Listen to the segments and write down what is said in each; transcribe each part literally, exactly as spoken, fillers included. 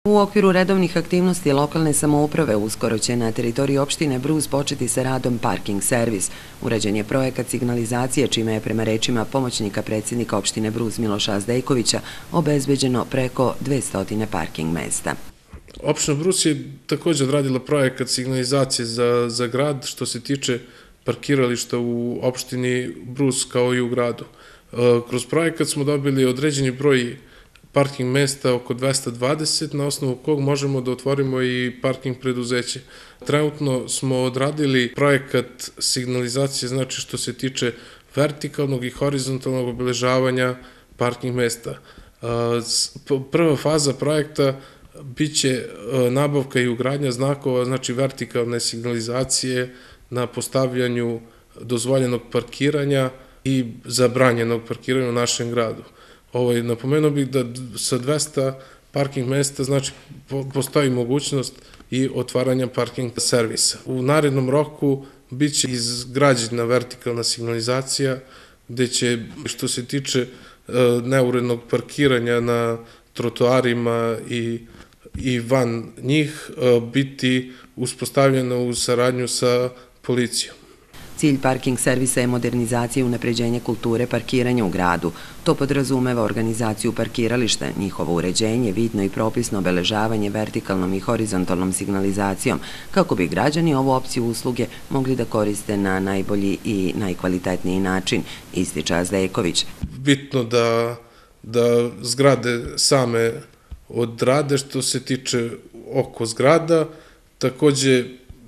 U okviru redovnih aktivnosti lokalne samouprave uskoro će na teritoriji opštine Brus početi sa radom parking servis. Urađen je projekat signalizacije, čime je prema rečima pomoćnika predsjednika opštine Brus Miloša Zdejkovića obezbeđeno preko dvesta parking mesta. Opština Brus je također odradila projekat signalizacije za, za grad što se tiče parkirališta u opštini Brus kao i u gradu. Kroz projekat smo dobili određeni broj parking mesta, oko dvesta dvadeset, na osnovu kog možemo da otvorimo i parking preduzeće. Trenutno smo odradili projekat signalizacije, znači što se tiče vertikalnog i horizontalnog obeležavanja parking mesta. Prva faza projekta biće nabavka i ugradnja znakova, znači vertikalne signalizacije na postavljanju dozvoljenog parkiranja i zabranjenog parkiranja u našem gradu. Napomenuo bih da sa dvesta parking mesta znači postoji mogućnost i otvaranja parking servisa. U narednom roku biće izgrađena vertikalna signalizacija gde će, što se tiče neurednog parkiranja na trotoarima i i van njih, biti uspostavljeno u saradnju sa policijom. Cilj parking servisa je modernizacija i unapređenje kulture parkiranja u gradu. To podrazumeva organizaciju parkirališta, njihovo uređenje, vidno i propisno obeležavanje vertikalnom i horizontalnom signalizacijom, kako bi građani ovu opciju usluge mogli da koriste na najbolji i najkvalitetniji način, ističe Zdejković. Bitno da, da zgrade same odrade što se tiče oko zgrada, takođe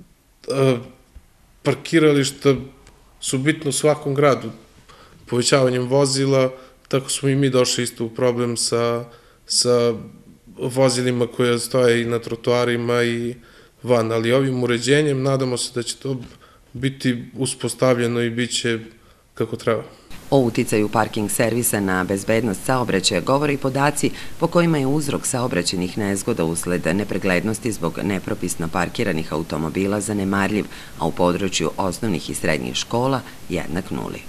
parkirališta su bitno u svakom gradu. Povećavanjem vozila, tako smo i mi došli isto u problem sa, sa vozilima koje stoje i na trotoarima i van, ali ovim uređenjem nadamo se da će to biti uspostavljeno i bit će kako treba. O uticaju parking servisa na bezbednost saobraćaja govore i podaci po kojima je uzrok saobraćajnih nezgoda usled nepreglednosti zbog nepropisno parkiranih automobila zanemarljiv, a u području osnovnih i srednjih škola jednak nuli.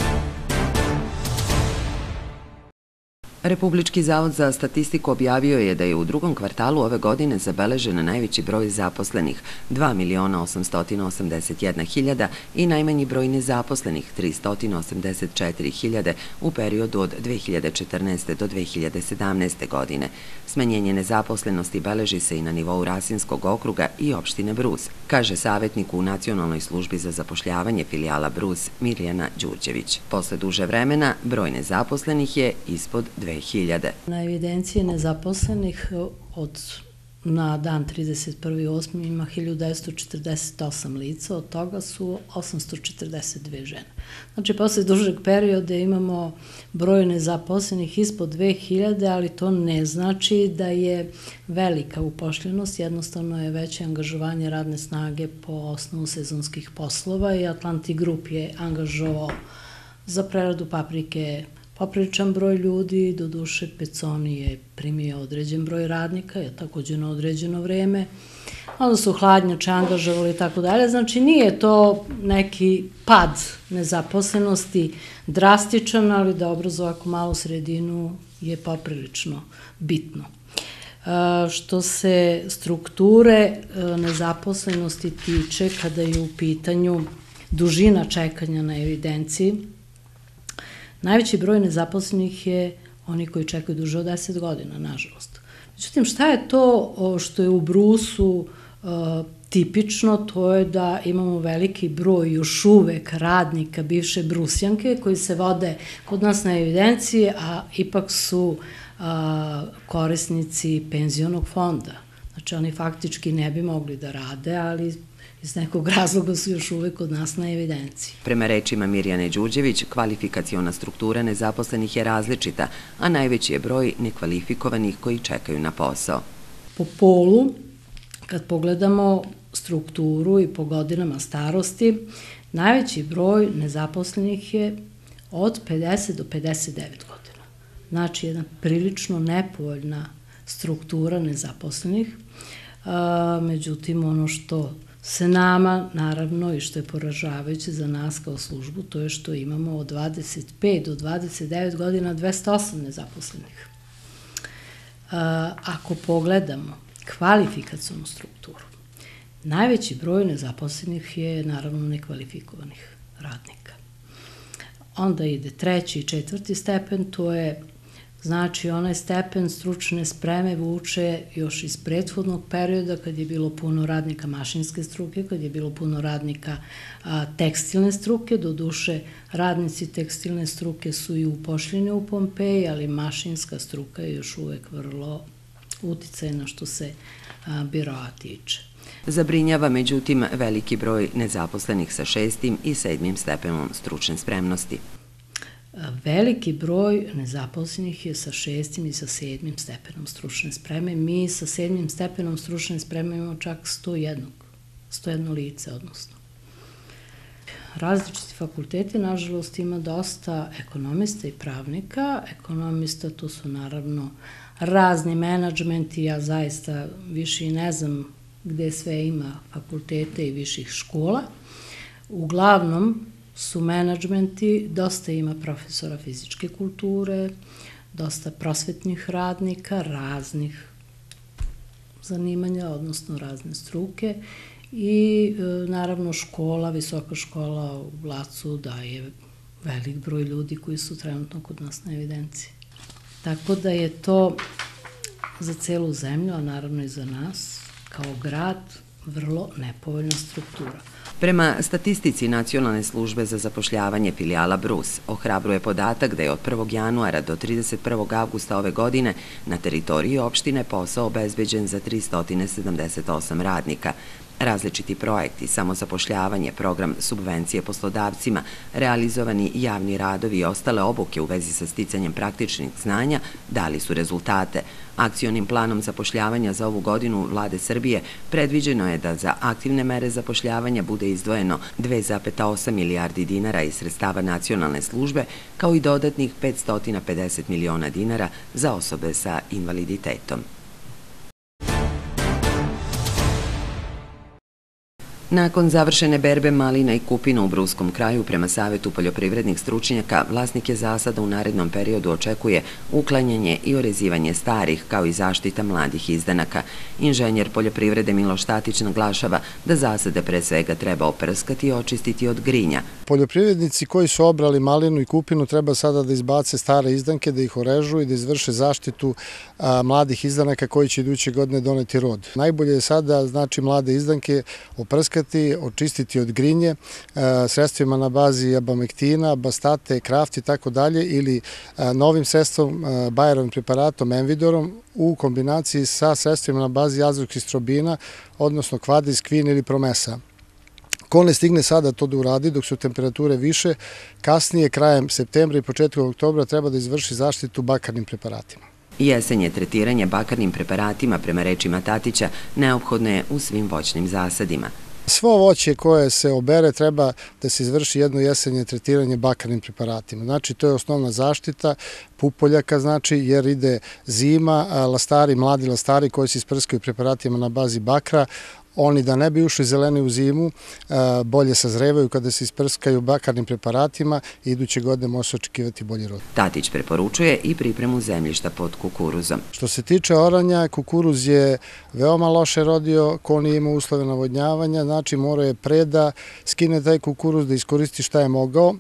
Republički zavod za statistiku objavio je da je u drugom kvartalu ove godine zabeležen najveći broj zaposlenih, dva miliona osamsto osamdeset jedna hiljada, i najmanji broj nezaposlenih, tristo osamdeset četiri hiljade, u periodu od dve hiljade četrnaeste. do dve hiljade sedamnaeste. godine. Smanjenje nezaposlenosti beleži se i na nivou Rasinskog okruga i opštine Brus, kaže savjetnik u Nacionalnoj službi za zapošljavanje filijala Brus Mirjana Đurđević. Posle duže vremena, broj nezaposlenih je ispod dve hiljade. Na evidenciji nezaposlenih od na dan trideset prvi osmi ima hiljadu devetsto četrdeset osam lica, od toga su osamsto četrdeset dve žene. Znači, posle dužeg perioda imamo broj nezaposlenih ispod dve hiljade, ali to ne znači da je velika upošljenost, jednostavno je veće angažovanje radne snage po osnovu sezonskih poslova i Atlantic Group je angažovao za preradu paprike popriličan broj ljudi, doduše Peconi je primio određen broj radnika, je također na određeno vreme, onda su hladnjače angažovali i tako dalje, znači nije to neki pad nezaposlenosti drastičan, ali dobro za ovako malu sredinu je poprilično bitno. Što se strukture nezaposlenosti tiče, kada je u pitanju dužina čekanja na evidenciji, najveći broj nezaposlenih je oni koji čekaju duže od deset godina, nažalost. Međutim, šta je to što je u Brusu tipično? To je da imamo veliki broj još uvek radnika bivše Brusjanke koji se vode kod nas na evidenciji, a ipak su korisnici penzionog fonda. Znači, oni faktički ne bi mogli da rade, ali iz nekog razloga su još uvek kod nas na evidenciji. Prema rečima Mirjane Đurđević, kvalifikaciona struktura nezaposlenih je različita, a najveći je broj nekvalifikovanih koji čekaju na posao. Po polu, kad pogledamo strukturu i po godinama starosti, najveći broj nezaposlenih je od pedeset do pedeset devet godina. Znači, jedna prilično nepovoljna struktura nezaposlenih. Međutim, ono što se nama, naravno, i što je poražavajuće za nas kao službu, to je što imamo od dvadeset pet do dvadeset devet godina dvesta osam nezaposlenih. ako pogledamo kvalifikacionu strukturu, najveći broj nezaposlenih je naravno nekvalifikovanih radnika. Onda ide treći i četvrti stepen, to je znači onaj stepen stručne spreme vuče još iz prethodnog perioda kad je bilo puno radnika mašinske struke, kad je bilo puno radnika tekstilne struke, doduše radnici tekstilne struke su i upošljeni u Pompeji, ali mašinska struka je još uvek vrlo uticajna što se biroa tiče. Zabrinjava, međutim, veliki broj nezaposlenih sa šestim i sedmim stepenom stručne spremnosti. Veliki broj nezaposlenih je sa šestim i sa sedmim stepenom stručne spreme. Mi sa sedmim stepenom stručne spreme imamo čak sto jedno lice, odnosno. Različiti fakulteti, nažalost, ima dosta ekonomista i pravnika. Ekonomista, to su naravno razni menadžmenti, ja zaista više i ne znam gde sve ima fakultete i viših škola. Uglavnom su menadžmenti, dosta ima profesora fizičke kulture, dosta prosvetnih radnika, raznih zanimanja, odnosno razne struke i naravno škola, visoka škola u Blacu daje velik broj ljudi koji su trenutno kod nas na evidenciji. Tako da je to za celu zemlju, a naravno i za nas, kao grad, vrlo nepovoljna struktura. Prema statistici Nacionalne službe za zapošljavanje filijala Brus, ohrabruje podatak da je od prvog januara do trideset prvog avgusta ove godine na teritoriji opštine posao obezbeđen za tristo sedamdeset osam radnika. Različiti projekti, samozapošljavanje, program subvencije poslodavcima, realizovani javni radovi i ostale obuke u vezi sa sticanjem praktičnih znanja dali su rezultate. Akcionim planom zapošljavanja za ovu godinu Vlade Srbije predviđeno je da za aktivne mere zapošljavanja bude izdvojeno dve zarez osam milijardi dinara iz sredstava Nacionalne službe, kao i dodatnih petsto pedeset miliona dinara za osobe sa invaliditetom. Nakon završene berbe malina i kupina u Bruskom kraju, prema Savetu poljoprivrednih stručnjaka, vlasnike zasada u narednom periodu očekuje uklanjanje i orezivanje starih, kao i zaštita mladih izdanaka. Inženjer poljoprivrede Miloš Tatić naglašava da zasade pre svega treba oprskati i očistiti od grinja. Poljoprivrednici koji su obrali malinu i kupinu treba sada da izbace stare izdanke, da ih orežu i da izvrše zaštitu mladih izdanaka koji će iduće godine doneti rod. Najbolje je sada, znači, mlade izdanke oprskati, očistiti od grinje sredstvima na bazi abamektina, bastate, kraft i tako dalje ili novim sredstvom Bayerovim preparatom Envidorom u kombinaciji sa sredstvima na bazi azokristrobina, odnosno kvadris, kvin ili promesa. Ko ne stigne sada to da uradi dok su temperature više, kasnije krajem septembra i početkom oktobra treba da izvrši zaštitu bakarnim preparatima. Jesenje tretiranje bakarnim preparatima, prema rečima Tatića, neophodno je u svim voćnim zasadima. Svo voće koje se obere treba da se izvrši jedno jesenje tretiranje bakarnim preparatima. Znači, to je osnovna zaštita pupoljaka, znači, jer ide zima, lastari, mladi lastari koji se isprskaju preparatima na bazi bakra, oni da ne bi ušli zeleni u zimu, bolje sazrevaju kada se isprskaju bakarnim preparatima i iduće godine može se očekivati bolji rod. Tatić preporučuje i pripremu zemljišta pod kukuruzom. Što se tiče oranja, kukuruz je veoma loše rodio, ko nije imao uslove navodnjavanja, znači mora je pre da skine taj kukuruz, da iskoristi šta je mogao,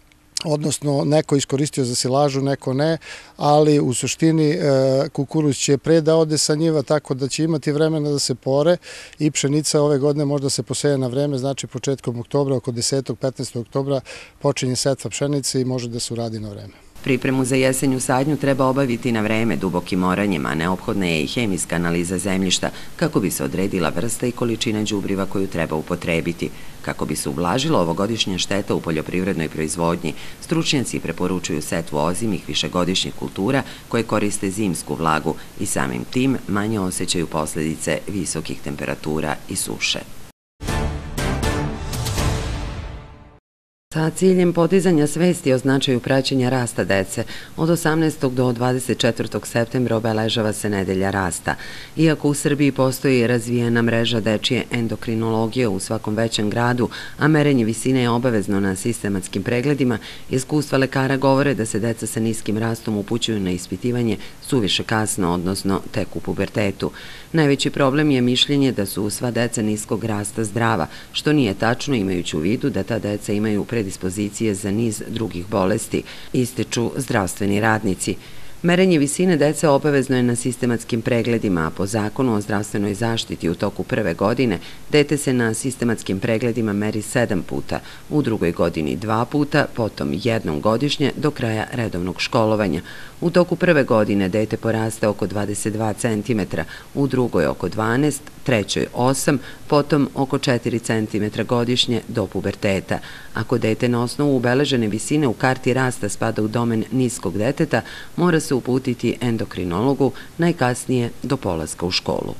odnosno neko iskoristio za silažu, neko ne, ali u suštini kukuruz će pre da ode sa njiva, tako da će imati vremena da se pore i pšenica ove godine možda se poseje na vreme, znači početkom oktobra, oko desetog do petnaestog oktobra počinje setva pšenice i može da se uradi na vreme. Pripremu za jesenju sadnju treba obaviti na vreme dubokim oranjem, a neophodna je i hemijska analiza zemljišta kako bi se odredila vrsta i količina đubriva koju treba upotrebiti. Kako bi se ublažila ovogodišnja šteta u poljoprivrednoj proizvodnji, stručnjaci preporučuju setvu ozimih višegodišnjih kultura koje koriste zimsku vlagu i samim tim manje osjećaju posledice visokih temperatura i suše. Sa ciljem podizanja svesti o značaju praćenja rasta dece, od osamnaestog do dvadeset četvrtog septembra obeležava se Nedelja rasta. Iako u Srbiji postoji razvijena mreža dečije endokrinologije u svakom većem gradu, a merenje visine je obavezno na sistematskim pregledima, iskustva lekara govore da se deca sa niskim rastom upućuju na ispitivanje suviše kasno, odnosno tek u pubertetu. Najveći problem je mišljenje da su sva deca niskog rasta zdrava, što nije tačno imajući u vidu da ta deca imaju predispozicije za niz drugih bolesti, ističu zdravstveni radnici. Merenje visine dece obavezno je na sistematskim pregledima, a po zakonu o zdravstvenoj zaštiti u toku prve godine dete se na sistematskim pregledima meri sedam puta, u drugoj godini dva puta, potom jednom godišnje do kraja redovnog školovanja. U toku prve godine dete poraste oko dvadeset dva centimetra, u drugoj oko dvanaest, trećoj osam, potom oko četiri centimetra godišnje do puberteta. Ako dete na osnovu ubeležene visine u karti rasta spada u domen niskog deteta, mora se uputiti endokrinologu najkasnije do polaska u školu.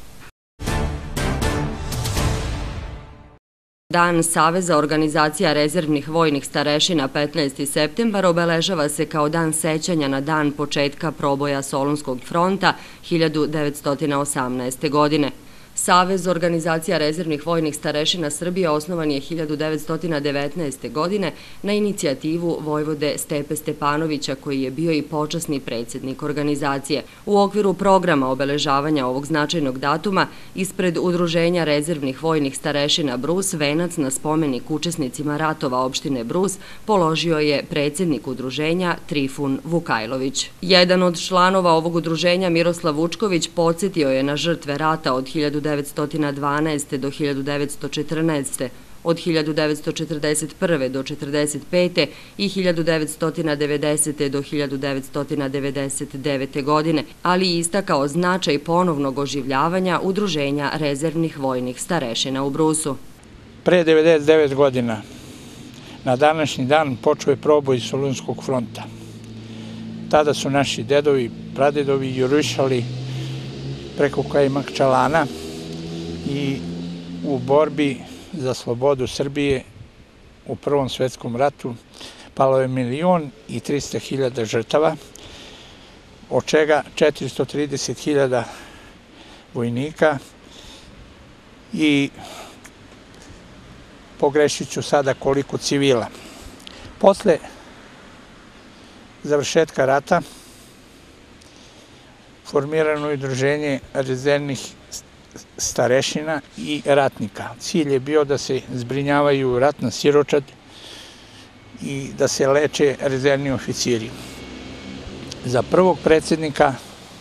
Dan Saveza organizacija rezervnih vojnih starešina petnaesti septembar obeležava se kao dan sećanja na dan početka proboja Solunskog fronta hiljadu devetsto osamnaeste. godine. Savez organizacija rezervnih vojnih starešina Srbije osnovan je hiljadu devetsto devetnaeste. godine na inicijativu vojvode Stepe Stepanovića, koji je bio i počasni predsjednik organizacije. U okviru programa obeležavanja ovog značajnog datuma, ispred Udruženja rezervnih vojnih starešina Brus, venac na spomenik učesnicima ratova opštine Brus položio je predsjednik udruženja Trifun Vukajlović. Jedan od članova ovog udruženja, Miroslav Vučković, podsjetio je na žrtve rata od hiljadu devetsto dvanaeste. do hiljadu devetsto četrnaeste. od hiljadu devetsto četrdeset prve. do četrdeset pete. i hiljadu devetsto devedesete. do hiljadu devetsto devedeset devete. godine, ali i istakao značaj ponovnog oživljavanja Udruženja rezervnih vojnih starešina u Brusu. Pre devedeset devet godina, na današnji dan, počeo je proboj Solunskog fronta. Tada su naši dedovi, pradedovi jurišali preko Kajmakčalana i u borbi za slobodu Srbije u Prvom svetskom ratu palo je milion i trista hiljada žrtava, od čega četiristo trideset hiljada vojnika i pogrešit ću sada koliko civila. Posle završetka rata formirano je udruženje rezervnih starešina i ratnika. Cilj je bio da se zbrinjavaju ratna siročad i da se leče rezervni oficiri. Za prvog predsjednika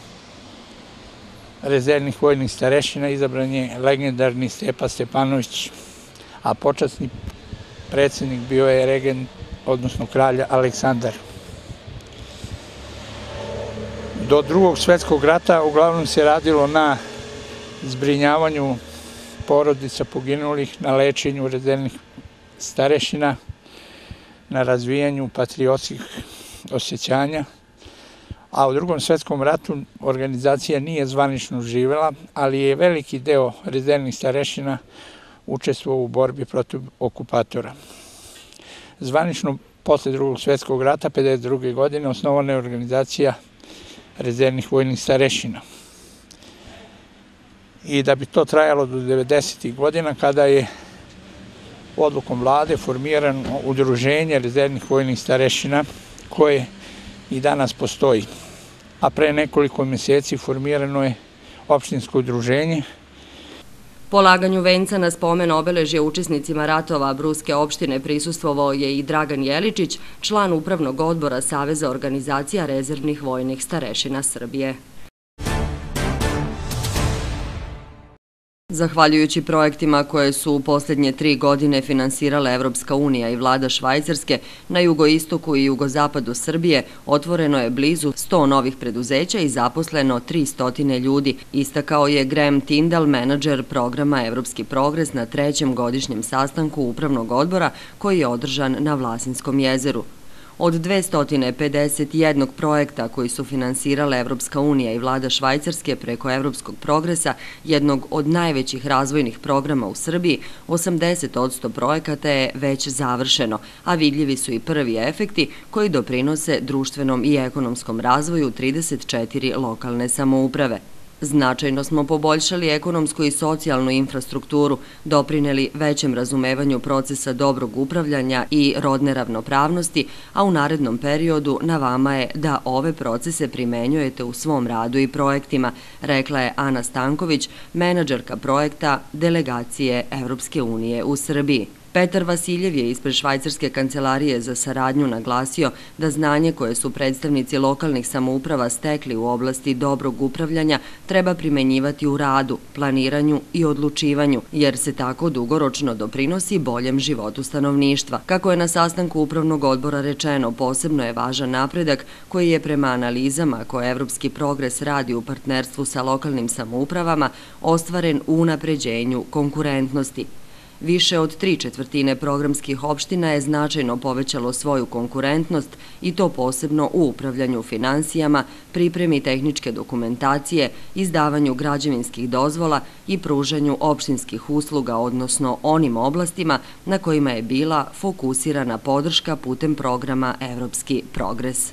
rezervnih vojnih starešina izabran je legendarni Stepa Stepanović, a počasni predsjednik bio je regent, odnosno kralj Aleksandar. Do Drugog svjetskog rata uglavnom se radilo na zbrinjavanju porodica poginulih, na lečenju rezervnih starešina, na razvijanju patriotskih osjećanja, a u Drugom svjetskom ratu organizacija nije zvanično živela, ali je veliki deo rezervnih starešina učestvovao u borbi protiv okupatora. Zvanično posle Drugog svjetskog rata, pedeset druge. godine, osnovana je organizacija rezervnih vojnih starešina. I da bi to trajalo do devedesetih. godina, kada je odlukom vlade formirano udruženje rezervnih vojnih starešina, koje i danas postoji. A pre nekoliko mjeseci formirano je opštinsko udruženje. Polaganju venca na spomen obeležja učesnicima ratova Bruske opštine prisustvovao je i Dragan Jeličić, član upravnog odbora Saveza organizacija rezervnih vojnih starešina Srbije. Zahvaljujući projektima koje su u posljednje tri godine finansirale Evropska unija i vlada Švajcarske, na jugoistoku i jugozapadu Srbije otvoreno je blizu sto novih preduzeća i zaposleno tristo ljudi, istakao je Graham Tyndall, menadžer programa Evropski progres na trećem godišnjem sastanku upravnog odbora koji je održan na Vlasinskom jezeru. Od dvesta pedeset jednog projekta koji su finansirale Evropska unija i vlada Švajcarske preko Evropskog progresa, jednog od najvećih razvojnih programa u Srbiji, osamdeset posto projekata je već završeno, a vidljivi su i prvi efekti koji doprinose društvenom i ekonomskom razvoju trideset četiri lokalne samouprave. Značajno smo poboljšali ekonomsku i socijalnu infrastrukturu, doprineli većem razumevanju procesa dobrog upravljanja i rodne ravnopravnosti, a u narednom periodu na vama je da ove procese primenjujete u svom radu i projektima, rekla je Ana Stanković, menadžerka projekta Delegacije Evropske unije u Srbiji. Petar Vasiljev je ispred Švajcarske kancelarije za saradnju naglasio da znanje koje su predstavnici lokalnih samouprava stekli u oblasti dobrog upravljanja treba primenjivati u radu, planiranju i odlučivanju, jer se tako dugoročno doprinosi boljem životu stanovništva. Kako je na sastanku Upravnog odbora rečeno, posebno je važan napredak koji je prema analizama koje Evropski progres radi u partnerstvu sa lokalnim samoupravama ostvaren u unapređenju konkurentnosti. Više od tri četvrtine programskih opština je značajno povećalo svoju konkurentnost i to posebno u upravljanju finansijama, pripremi tehničke dokumentacije, izdavanju građevinskih dozvola i pružanju opštinskih usluga, odnosno onim oblastima na kojima je bila fokusirana podrška putem programa Evropski progres.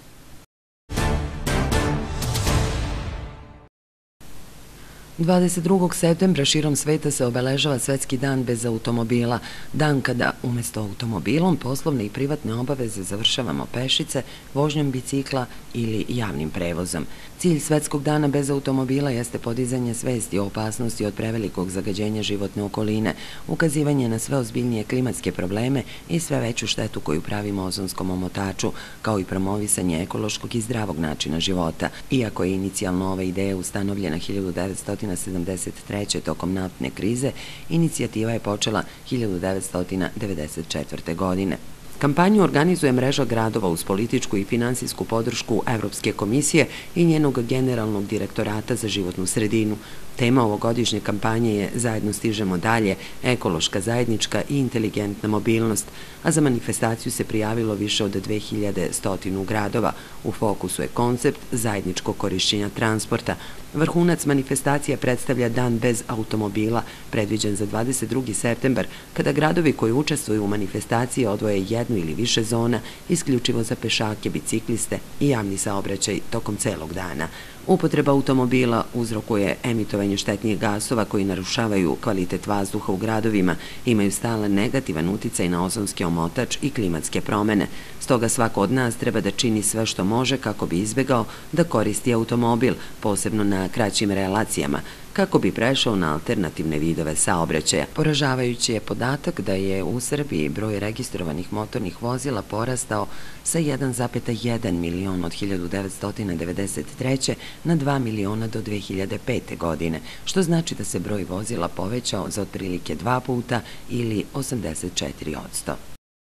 dvadeset drugog septembra širom sveta se obeležava Svetski dan bez automobila, dan kada umesto automobilom poslovne i privatne obaveze završavamo pešice, vožnjom bicikla ili javnim prevozom. Cilj Svetskog dana bez automobila jeste podizanje svesti o opasnosti od prevelikog zagađenja životne okoline, ukazivanje na sve ozbiljnije klimatske probleme i sve veću štetu koju pravimo ozonskom omotaču, kao i promovisanje ekološkog i zdravog načina života. Iako je inicijalno ova ideja ustanovljena hiljadu devetsto sedamdeset treće. tokom naftne krize, inicijativa je počela hiljadu devetsto devedeset četvrte. godine. Kampanju organizuje mreža gradova uz političku i finansijsku podršku Evropske komisije i njenog generalnog direktorata za životnu sredinu. Tema ovogodišnje kampanje je Zajedno stižemo dalje, ekološka, zajednička i inteligentna mobilnost, a za manifestaciju se prijavilo više od dve hiljade stotinu gradova. U fokusu je koncept zajedničkog korišćenja transporta. Vrhunac manifestacije predstavlja dan bez automobila, predviđen za dvadeset drugi septembar, kada gradovi koji učestvuju u manifestaciji odvoje jednu ili više zona, isključivo za pešake, bicikliste i javni saobraćaj tokom celog dana. Upotreba automobila uzrokuje emitovanje štetnih gasova koji narušavaju kvalitet vazduha u gradovima, imaju stalan negativan uticaj na ozonski omotač i klimatske promene. Stoga svako od nas treba da čini sve što može kako bi izbegao da koristi automobil, posebno na kraćim relacijama, kako bi prešao na alternativne vidove saobraćaja. Poražavajući je podatak da je u Srbiji broj registrovanih motornih vozila porastao sa jedan zarez jedan milion od hiljadu devetsto devedeset treće. na dva miliona do dve hiljade pete. godine, što znači da se broj vozila povećao za otprilike dva puta ili osamdeset četiri posto.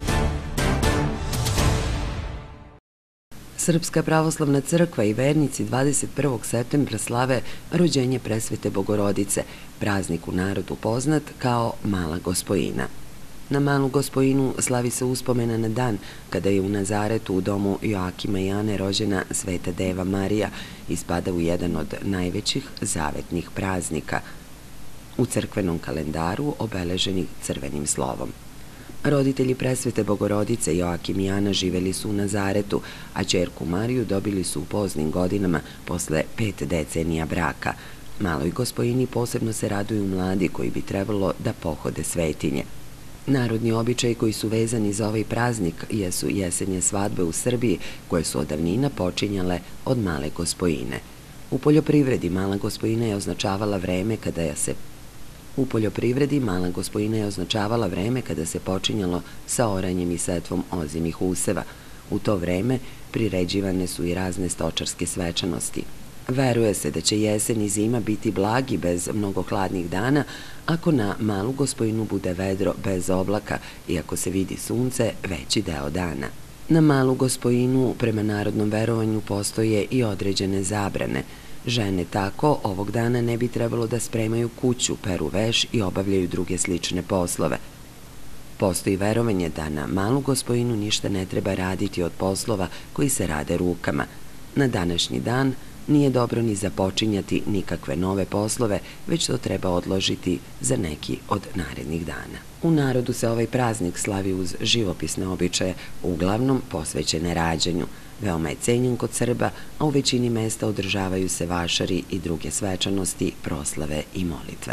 Srpska pravoslavna crkva i vernici dvadeset prvog septembra slave rođenje Presvete Bogorodice, praznik u narodu poznat kao Mala Gospojina. Na Malu Gospojinu slavi se uspomena na dan kada je u Nazaretu u domu Joakima i Ane rođena Sveta Deva Marija i spada u jedan od najvećih zavetnih praznika u crkvenom kalendaru obeleženih crvenim slovom. Roditelji Presvete Bogorodice Joakim i Ana živeli su u Nazaretu, a ćerku Mariju dobili su u poznim godinama posle pet decenija braka. Maloj Gospojini posebno se raduju mladi koji bi trebalo da pohode svetinje. Narodni običaji koji su vezani za ovaj praznik jesu jesenje svadbe u Srbiji, koje su od davnina počinjale od Male Gospojine. U poljoprivredi Mala Gospojina je označavala vreme kada se U poljoprivredi Mala Gospojina je označavala vreme kada se počinjalo sa oranjem i setvom ozimih useva. U to vreme priređivane su i razne stočarske svečanosti. Veruje se da će jesen i zima biti blagi bez mnogo hladnih dana, ako na Malu Gospojinu bude vedro bez oblaka i ako se vidi sunce veći deo dana. Na Malu Gospojinu prema narodnom verovanju postoje i određene zabrane. Žene tako ovog dana ne bi trebalo da spremaju kuću, peru veš i obavljaju druge slične poslove. Postoji verovanje da na Malu Gospojinu ništa ne treba raditi od poslova koji se rade rukama. Na današnji dan nije dobro ni započinjati nikakve nove poslove, već to treba odložiti za neki od narednih dana. U narodu se ovaj praznik slavi uz živopisne običaje, uglavnom posvećene rađanju. Veoma je cenjen kod Srba, a u većini mesta održavaju se vašari i druge svečanosti, proslave i molitve.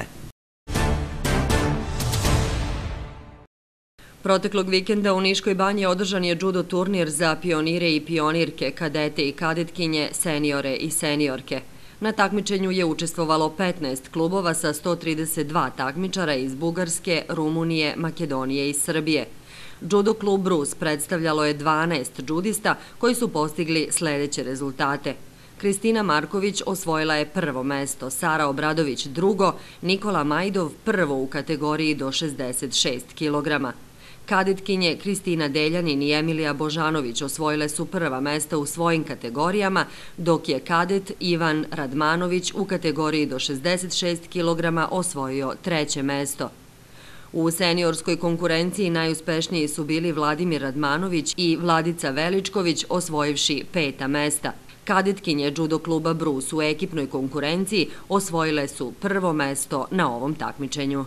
Proteklog vikenda u Niškoj banji održan je judo turnir za pionire i pionirke, kadete i kadetkinje, seniore i seniorke. Na takmičenju je učestvovalo petnaest klubova sa sto trideset dva takmičara iz Bugarske, Rumunije, Makedonije i Srbije. Judo klub Brus predstavljalo je dvanaest džudista koji su postigli sledeće rezultate. Kristina Marković osvojila je prvo mesto, Sara Obradović drugo, Nikola Majdov prvo u kategoriji do šezdeset šest kilograma. Kadetkinje Kristina Deljanin i Emilija Božanović osvojile su prva mesta u svojim kategorijama, dok je kadet Ivan Radmanović u kategoriji do šezdeset šest kilograma osvojio treće mesto. U seniorskoj konkurenciji najuspešniji su bili Vladimir Radmanović i Vladica Veličković osvojivši peta mesta. Kadetkinje judo kluba Brus u ekipnoj konkurenciji osvojile su prvo mesto na ovom takmičenju.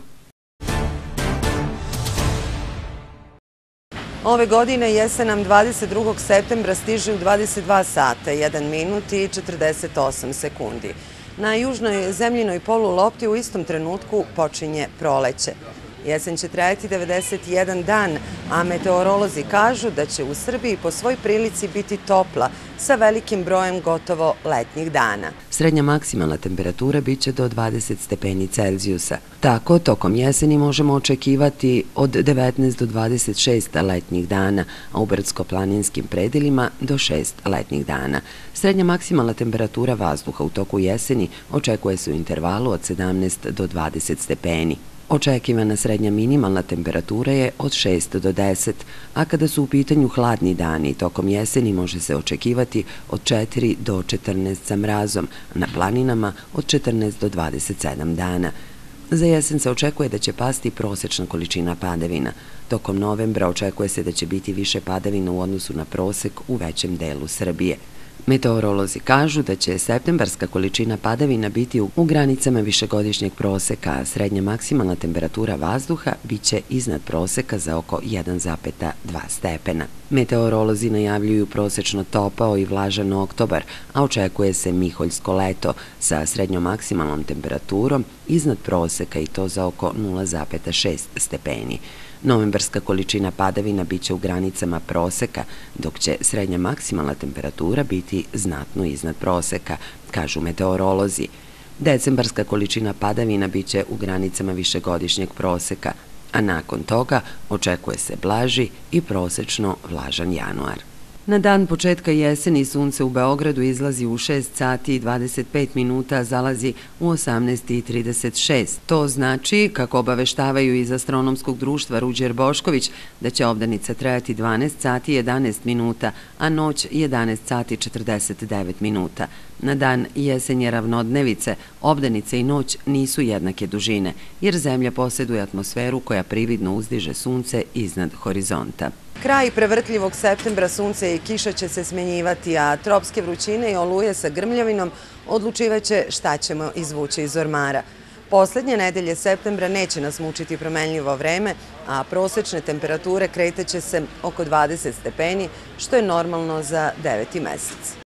Ove godine jesen nam dvadeset drugog septembra stiže u dvadeset dva sata, jedan minut i četrdeset osam sekundi. Na južnoj zemljinoj polulopti u istom trenutku počinje proleće. Jesen će trajati devedeset jedan dan, a meteorolozi kažu da će u Srbiji po svoj prilici biti topla, sa velikim brojem gotovo letnjih dana. Srednja maksimalna temperatura biće do dvadeset stepeni Celzijusa. Tako, tokom jeseni možemo očekivati od devetnaest do dvadeset šest letnjih dana, a u brdsko-planinskim predelima do šest letnjih dana. Srednja maksimalna temperatura vazduha u toku jeseni očekuje se u intervalu od sedamnaest do dvadeset stepeni. Očekivana srednja minimalna temperatura je od šest do deset, a kada su u pitanju hladni dani, tokom jeseni može se očekivati od četiri do četrnaest sa mrazom, na planinama od četrnaest do dvadeset sedam dana. Za jesen se očekuje da će pasti prosečna količina padavina. Tokom novembra očekuje se da će biti više padavina u odnosu na prosek u većem delu Srbije. Meteorolozi kažu da će septembarska količina padavina biti u granicama višegodišnjeg proseka, a srednja maksimalna temperatura vazduha biće iznad proseka za oko jedan zarez dva stepena. Meteorolozi najavljuju prosečno topao i vlažan oktobar, a očekuje se miholjsko leto sa srednjom maksimalnom temperaturom iznad proseka i to za oko nula zarez šest stepeni. Novembarska količina padavina biće u granicama proseka, dok će srednja maksimalna temperatura biti znatno iznad proseka, kažu meteorolozi. Decembarska količina padavina biće u granicama višegodišnjeg proseka, a nakon toga očekuje se blaži i prosečno vlažan januar. Na dan početka jeseni sunce u Beogradu izlazi u šest sati i dvadeset pet minuta, a zalazi u osamnaest i trideset šest. To znači, kako obaveštavaju iz Astronomskog društva Ruđer Bošković, da će obdanica trajati dvanaest sati i jedanaest minuta, a noć jedanaest sati i četrdeset devet minuta. Na dan jesenje ravnodnevice, obdanice i noć nisu jednake dužine, jer Zemlja posjeduje atmosferu koja prividno uzdiže sunce iznad horizonta. Kraj prevrtljivog septembra sunce i kiša će se smenjivati, a tropske vrućine i oluje sa grmljavinom odlučivaće šta ćemo izvući iz ormara. Poslednje nedelje septembra neće nas mučiti promenljivo vreme, a prosečne temperature kretaće se oko dvadeset stepeni, što je normalno za deveti mesec.